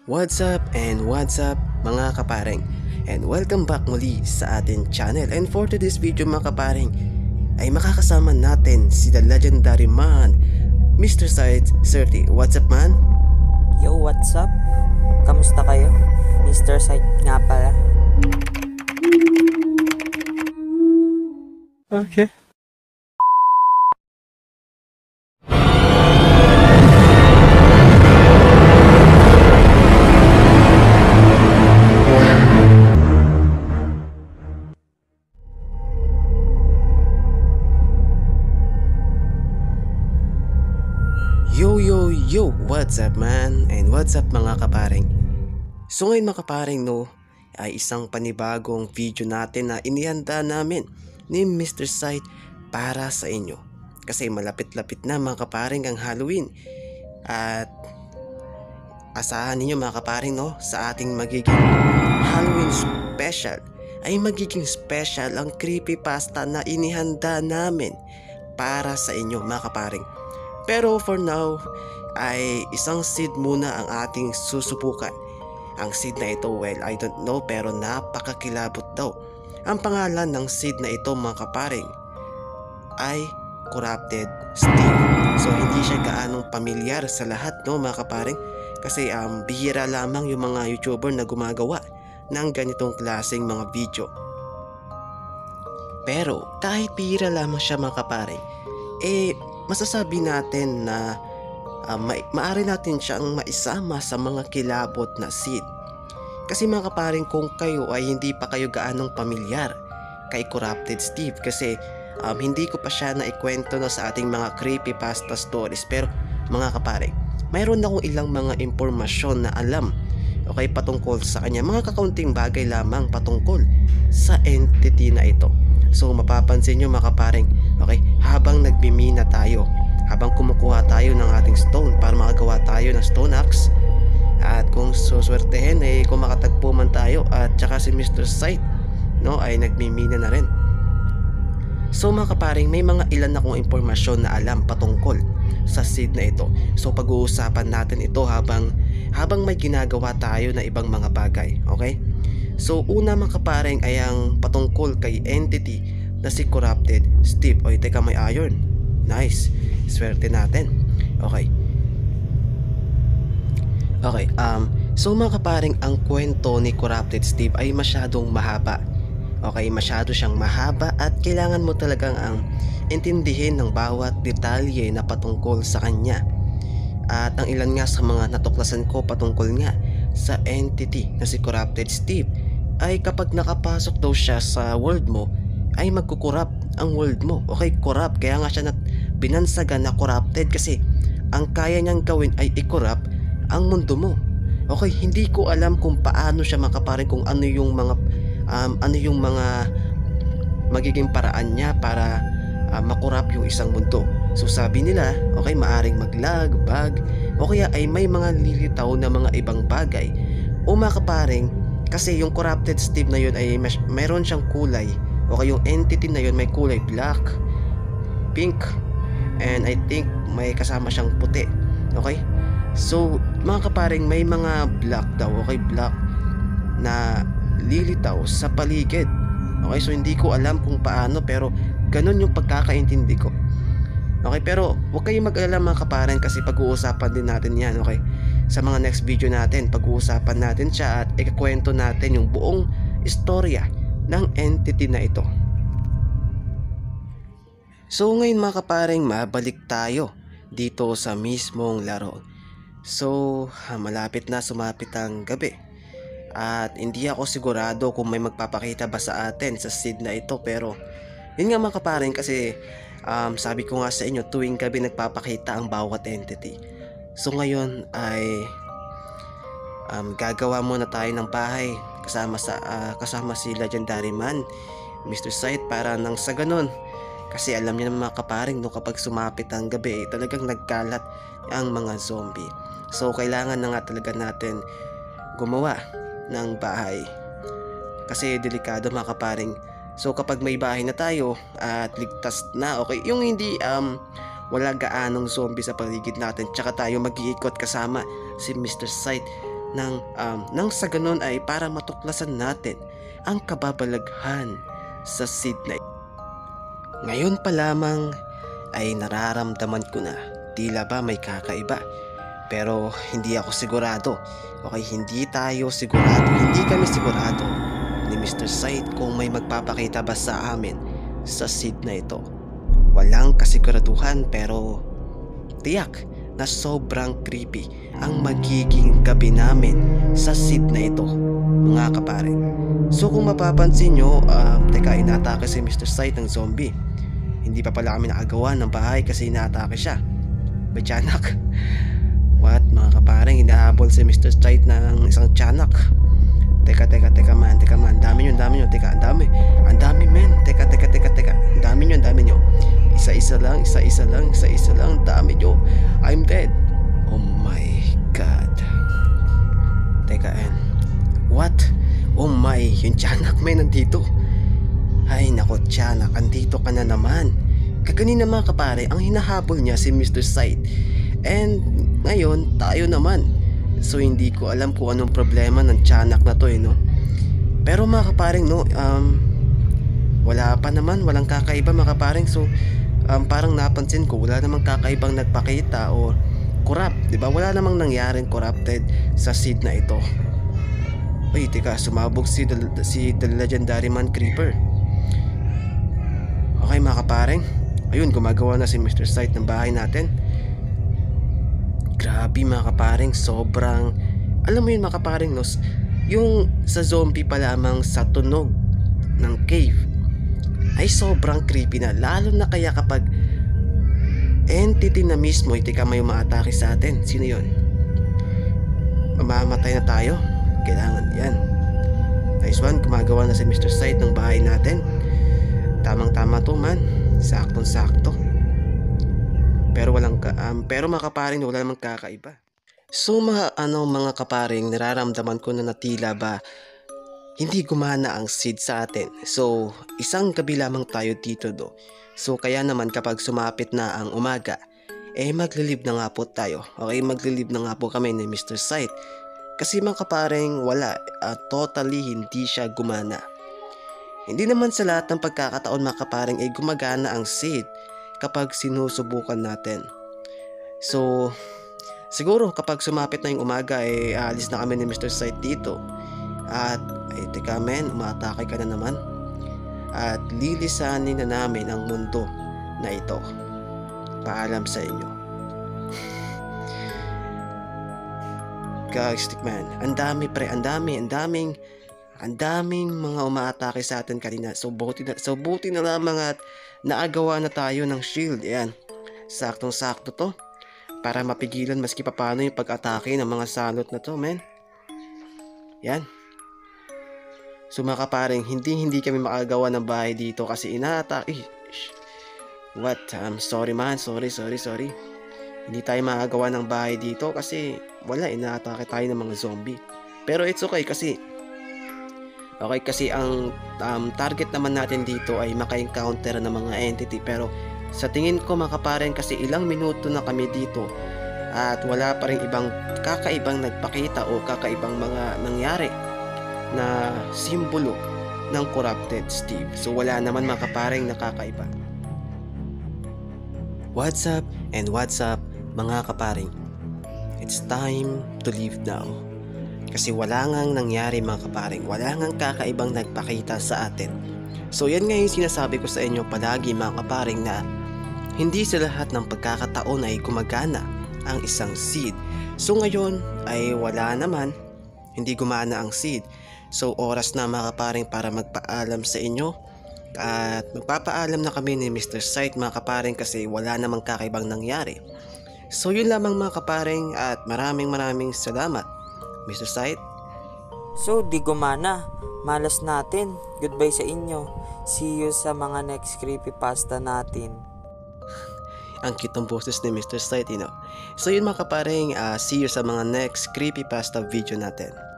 What's up mga kapareng, and welcome back muli sa ating channel. And for today's video mga kapareng ay makakasama natin si the legendary man Mr. Sides 30. What's up man? Yo, what's up? Kamusta kayo? Mr. Sight nga pala. Okay. Yo, what's up man? And what's up mga kapareng? So ngayon mga kapareng ay isang panibagong video natin na inihanda namin ni Mr. Sight para sa inyo. Kasi malapit-lapit na mga kapareng ang Halloween. At asahan ninyo mga kapareng sa ating magiging Halloween special ay magiging special ang creepypasta na inihanda namin para sa inyo mga kapareng. Pero for now ay isang seed muna ang ating susubukan. Ang seed na ito, well, I don't know, pero napakakilabot daw. Ang pangalan ng seed na ito mga kaparing ay Corrupted Steve. So hindi siya gaanong pamilyar sa lahat mga kaparing, kasi bihira lamang yung mga YouTuber na gumagawa ng ganitong klaseng mga video. Pero kahit bihira lamang siya mga kaparing, masasabi natin na maaari natin siyang maisama sa mga kilabot na seed. Kasi mga kaparing, kung kayo ay hindi pa kayo gaanong pamilyar kay Corrupted Steve, kasi hindi ko pa siya naikwento sa ating mga creepypasta stories. Pero mga kaparing, mayroon akong ilang mga impormasyon na alam patungkol sa kanya, mga kakaunting bagay lamang patungkol sa entity na ito. So mapapansin nyo mga kaparing, habang nagmimina tayo, habang kumukuha tayo ng ating stone para makagawa tayo ng stone axe, at kung suswertehin kung makatagpo man tayo at saka si Mr. Sight ay nagmimina na rin. So mga kaparing, may mga ilan akong impormasyon na alam patungkol sa seed na ito. So pag-uusapan natin ito habang may ginagawa tayo na ibang mga bagay. Okay? So una mga kaparing ay ang patungkol kay entity na si Corrupted Steve. Oy, teka, may iron. Nice. Swerte natin. Okay. So mga kaparing, ang kwento ni Corrupted Steve ay masyadong mahaba. Okay, masyado siyang mahaba at kailangan mo talagang intindihin ng bawat detalye na patungkol sa kanya. At ang ilan nga sa mga natuklasan ko patungkol nga sa entity na si Corrupted Steve ay kapag nakapasok daw siya sa world mo ay magkukorrupt ang world mo. Okay, corrupt. Kaya nga siya binansagan na corrupted, kasi ang kaya niyang gawin ay i-corrupt ang mundo mo. Okay, hindi ko alam kung paano siya makaparin, kung ano yung mga magiging paraan niya para makorap yung isang mundo. So sabi nila, maaring mag-lag, bug, o kaya ay may mga lilitaw na mga ibang bagay o makaparing, kasi yung Corrupted Steve na yun ay mayroon siyang kulay. Yung entity na yun may kulay black, pink, and I think may kasama siyang puti. Okay? So mga kaparing, may mga black daw, black na lilitaw sa paligid. Okay, so hindi ko alam kung paano, pero ganun yung pagkakaintindi ko. Okay, pero huwag kayong mag-alala mga kaparing, kasi pag-uusapan din natin yan. Okay, sa mga next video natin, pag-uusapan natin siya at ikakwento natin yung buong istorya ng entity na ito. So ngayon mga kaparing, mabalik tayo dito sa mismong laro. So malapit na sumapit ang gabi at hindi ako sigurado kung may magpapakita ba sa atin sa seed na ito. Pero yun nga mga kaparing, kasi sabi ko nga sa inyo, tuwing gabi nagpapakita ang bawat entity. So ngayon ay gagawa muna tayo ng bahay kasama si legendary man Mr. Sight, para nang sa ganun, kasi alam niyo naman mga kaparing, kapag sumapit ang gabi talagang nagkalat ang mga zombie. So kailangan na nga talaga natin gumawa ng bahay, kasi delikado mga kaparing. So kapag may bahay na tayo at ligtas na, yung hindi wala gaanong zombie sa paligid natin, tsaka tayo mag-iikot kasama si Mr. Sight nang sa ganun ay para matuklasan natin ang kababalaghan sa seed na ito. Ngayon pa lamang ay nararamdaman ko na tila ba may kakaiba. Pero hindi ako sigurado. Okay, hindi tayo sigurado. Hindi kami sigurado ni Mr. Sight kung may magpapakita ba sa amin sa seed na ito. Walang kasiguraduhan pero tiyak na sobrang creepy ang magiging gabi namin sa seed na ito, mga kapare. So kung mapapansin nyo, teka, inatake si Mr. Sight ng zombie. Hindi pa pala kami nakagawa ng bahay kasi inatake siya. May tiyanak. What, mga kapareng, hinahabol si Mr. Sight ng isang tiyanak. Teka man, dami nyo, teka, ang dami men, teka, ang dami nyo, isa-isa lang, dami nyo, I'm dead, oh my god, teka, what, oh my, yung tiyanak men, nandito, ay nako tiyanak, andito ka na naman, kaganina mga kapare, ang hinahabol niya si Mr. Sight, and ngayon, tayo naman. So hindi ko alam kung anong problema ng tiyanak na to no. Pero mga kaparing no, wala pa naman, walang kakaiba mga kaparing. So parang napansin ko wala namang kakaibang nagpakita o corrupt, di ba? Wala namang nangyaring corrupted sa seed na ito. Ay, teka, sumabog si The Legendary Man Creeper. Okay mga kaparing, ayun, gumagawa na si Mr. Sight ng bahay natin. Grabe mga kaparing, sobrang, alam mo yun mga kaparing no, yung sa zombie pa lamang sa tunog ng cave ay sobrang creepy na, lalo na kaya kapag entity na mismo itika may umaatake sa atin. Sino yun? Mamamatay na tayo, kailangan yan. Nice one, gumagawa na si Mr. Sight ng bahay natin. Tamang tama to man, saktong sakto. Pero pero mga kaparing wala namang kakaiba. So mga kaparing, nararamdaman ko na tila ba hindi gumana ang seed sa atin. So isang gabi lamang tayo dito do. So kaya naman kapag sumapit na ang umaga, maglilib na nga po tayo. Okay, maglilib na nga po kami ni Mr. Sight. Kasi mga kaparing wala, totally hindi siya gumana. Hindi naman sa lahat ng pagkakataon mga kaparing ay gumagana ang seed kapag sinusubukan natin. So siguro kapag sumapit na yung umaga aalis na kami ni Mr. Sight dito. At teka men, umatake ka na naman. At lilisanin na namin ang mundo na ito. Paalam sa inyo. Stickman, ang dami pre, ang daming mga umaatake sa atin kanina. So buti na lamang at naagawa na tayo ng shield. Ayan, saktong sakto to para mapigilan maski paano yung pag-atake ng mga salot na to men. Yan. So mga kaparing, hindi kami makagawa ng bahay dito kasi inaatake. What? Sorry man, sorry. Hindi tayo makagawa ng bahay dito kasi wala, inaatake tayo ng mga zombie. Pero it's okay kasi ang target naman natin dito ay maka-encounter ng mga entity. Pero sa tingin ko mga kaparing, kasi ilang minuto na kami dito at wala pa rin ibang kakaibang nagpakita o kakaibang mga nangyari na simbolo ng corrupted Steve. So wala naman mga kaparing nakakaiba. What's up and what's up mga kaparing? It's time to leave now. Kasi wala ngang nangyari mga kaparing, wala ngang kakaibang nagpakita sa atin. So yan nga yung sinasabi ko sa inyo palagi mga kaparing, na hindi sa lahat ng pagkakataon ay gumagana ang isang seed. So ngayon ay wala naman, hindi gumana ang seed. So oras na mga kaparing para magpaalam sa inyo. At magpapaalam na kami ni Mr. Sight mga kaparing kasi wala namang kakaibang nangyari. So yun lamang mga kaparing at maraming salamat Mr. Sight. So di gumana, malas natin. Goodbye sa inyo. See you sa mga next creepypasta natin. Ang cute ng boses ni Mr. Sight, So yun mga kaparing, see you sa mga next creepypasta video natin.